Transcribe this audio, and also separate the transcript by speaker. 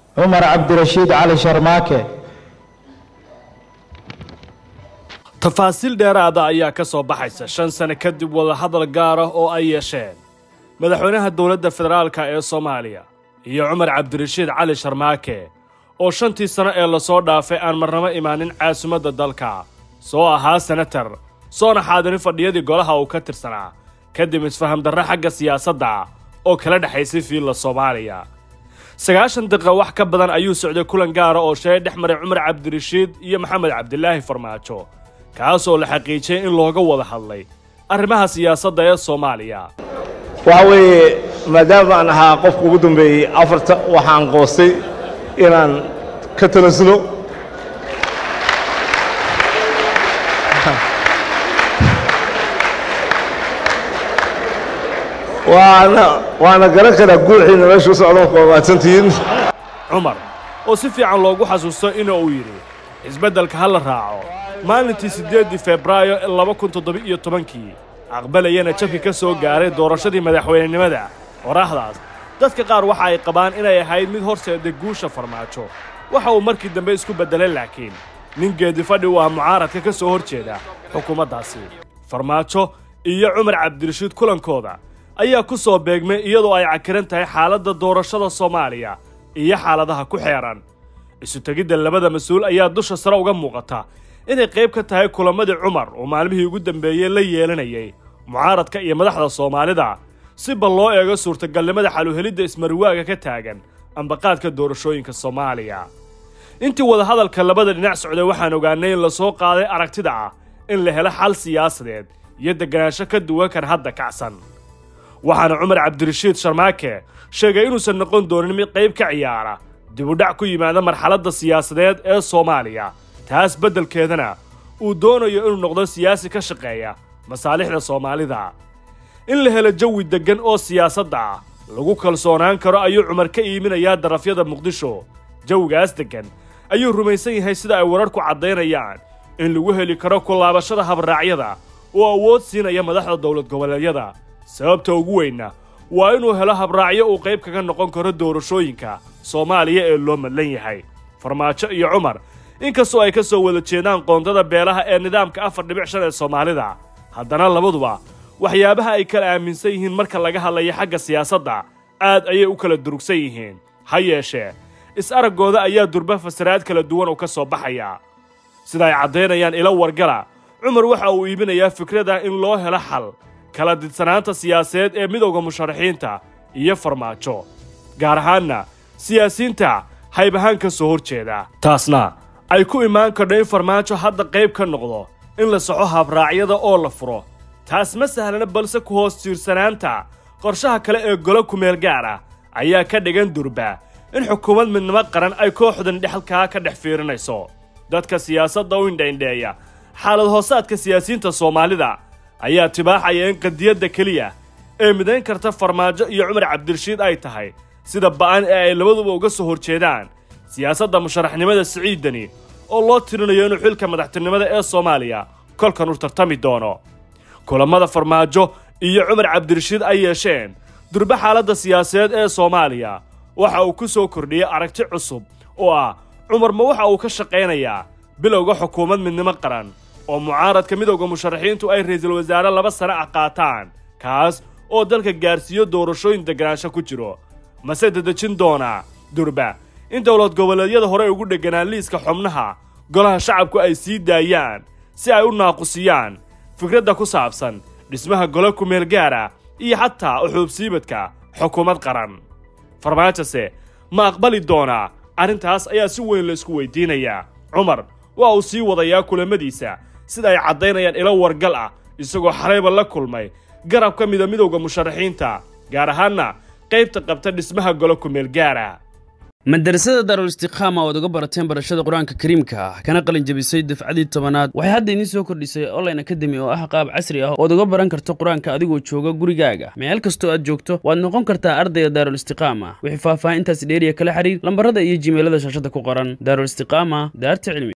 Speaker 1: عمر عبد الرشيد علي شرماكه.
Speaker 2: تفاصيل dheeraada ayaa ka soo baxaysa 5 sano kadib wada hadal gaar ah oo ay yeesheen madaxweynaha dawladda federaalka ee Soomaaliya iyo Cumar Cabdirashiid Cali Sharmaake oo 5tii sano ee la soo dhaafay aan marnaba imaanin caasimadda dalka soo ahaa senator soona xaadirin fadhiyadii golaha uu ka tirsanaa kadib isfaham darro xagga siyaasadda oo kala dhaxaysay fiilla Soomaaliya 9 daqiiqo wax ka badan ayuu socday kulan gaar ah oo sheey dhexmaray Cumar Cabdirashiid iyo Maxamed Cabdilaahi Farmaajo kaasoo la xaqiijiyay in looga wada hadlay arrimaha siyaasadda ee Soomaaliya
Speaker 3: waxa weeye maadaama aan ahaa qofka ugu dambeeyay afarta waxaan qoostay inaan ka tanasulo waana garan karaa guuxiina meesha u socdo qoomaatantiin
Speaker 2: Cumar oo si fiican loogu xasuusto inuu yiri isbeddelka hal raaco maalintii 8 Febraayo 2017 aqbalayana jabki ka soo gaaray doorashadii madaxweynenimada qoraaxdaas dadka qaar waxa ay qabaan inay ahayd mid horseeda guusha Farmaajo waxa uu markii dambe isku bedelay laakiin nin geedi fadhi waa mucaaradka ka soo horjeeda xukuumaddaasi Farmaajo iyo Cumar Cabdirashiid kulankooda ayaa ku soo beegmay iyadoo ay cakiran tahay xaaladda doorashada Soomaaliya iyo xaaladaha ku xeeran isu tagidda labada mas'uul ayaa dusha sare uga muuqata inay qayb ka tahay kulamadii Cumar oo maalmihii ugu dambeeyay la yeelanayay mucaaradka iyo madaxda Soomaalida si bal loo eego suurtagalnimada xal u helidda ismarwaaga ka taagan ambaqaadka doorashooyinka Soomaaliya intii wada hadalka labada dhinac socday waxaan ogaanay in la soo qaaday aragtida ah in la helo xal siyaasadeed iyo deganaansho ka duwan kan hadda kacsan waxaana Cumar Cabdirashiid Sharmaake sheegay inuusan noqon doonin mid qayb ka ciyaara dib u dhac ku yimaada marxaladda siyaasadeed ee Soomaaliya taas beddelkeedana uu doonayo inuu noqdo siyaasi ka shaqeeya masaalixda Soomaalida in la helo jawi degan oo siyaasadda lagu kalsoonaan karo ayuu Cumar ka iiminayaa darafyada Muqdisho jawigaas degan ayuu rumaysan yahay sida ay wararku cadeynayaan in lagu heli karo ku laabashada habraacyada oo awood siinaya madaxda dawlad goboleedyada sababta ugu weynna waa inuu helo habraacyo uu qayb kaga noqon karo doorashooyinka Soomaaliya ee loo madlan yahay Farmaajo iyo Cumar inkastoo ay ka soo wada jeedaan qoondada beelaha ee nidaamka 4.5 ee Soomaalida haddana labaduba waxyaabaha ay kala aaminsan yihiin marka laga hadlayo xagga siyaasadda aad ayay u kala durugsan yihiin ha yeeshee is-aragooda ayaa durba fasiraad kala duwan oo ka soo baxaya sida ay cadeynayaan ila wargala Cumar waxa uu iibinayaa fikrada in loo helo xal kala didsanaanta siyaasadeed ee midowga musharaxiinta iyo Farmaajo gaar ahaanna siyaasiyiinta haybahaan ka soo horjeeda taasna ay ku imaan kardho in Farmaajo hadda qayb ka noqdo in la soxo habraacyada oo la furo taas ma sahlana balse ku hoos tiirsanaanta qorshaha kale ee golo ku meel gaar ah ayaa ka dhigan durba in xukuumad midnimo qaran ay kooxdan dhexalka ka dhex fiirinayso dadka siyaasadda u indheeya xaalad hoosaadka siyaasiyiinta Soomaalida ayaa tibaaxaya in qadiyadda kaliya ee midayn karta Farmaajo iyo Cumar Cabdirashiid ay tahay sida ba'an ee ay labaduba uga soo horjeedaan siyaasadda musharaxnimada Siciidani oo loo tirinayo inuu xilka madaxtinimada ee Soomaaliya kolkan u tartami doono kulamada Farmaajo iyo Cumar Cabdirashiid ay yeesheen durba xaaladda siyaasadeed ee Soomaaliya waxa uu ku soo kordhiyay aragti cusub oo ah Cumar ma waxa uu ka shaqeynayaa bilowga xukuumad midnimo qaran oo mucaaradka midowga musharaxiintu ay ra'iisul wasaare 2 sano ah qaataan kaas oo dalka gaarsiiyo doorashooyin deganaansho ku jiro mase dadajin doona durba in dawlad goboleedyada hore ugu dhaganaan liiska xubnaha golaha shacabku ay sii daayaan si ay u naaqusiyaan fikradda ku saabsan dhismaha golo ku meel gaara iyo xataa u xuubsiibadka xukuumad qaran Farmaajose ma aqbali doona arrintaas ayaa si weyn la isku weydiinayaa Cumar waa uu sii wadayaa kulamadiisa sida ay cadeynayaan ila wargal ah isagoo xareeba la kulmay garab ka mid ah midowga musharaxiinta gaar ahaanna qaybta qabta dhismaha golo ku meel gaara
Speaker 4: madrasada Darul Istiqama oo uga barateen barashada Quraanka Kariimka kana qalin jabisay dafcadii 10aad waxay hadda idin soo kordhisay online academy oo ah qaab casri ah oo uga baran karto Quraanka adigoo jooga gurigaaga meel kasto aad joogto waad noqon kartaa ardayda Darul Istiqama wixii faahfaahintaas dheeriya kala xiriir lambarada iyo gmailada shaashada ku qoran Darul Istiqama daarta cilmi